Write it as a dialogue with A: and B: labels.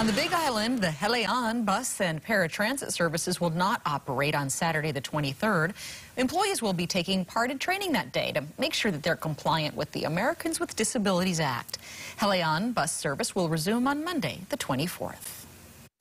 A: On the Big Island, the Hele-On bus and paratransit services will not operate on Saturday the 23rd. Employees will be taking part in training that day to make sure that they're compliant with the Americans with Disabilities Act. Hele-On bus service will resume on Monday the 24th.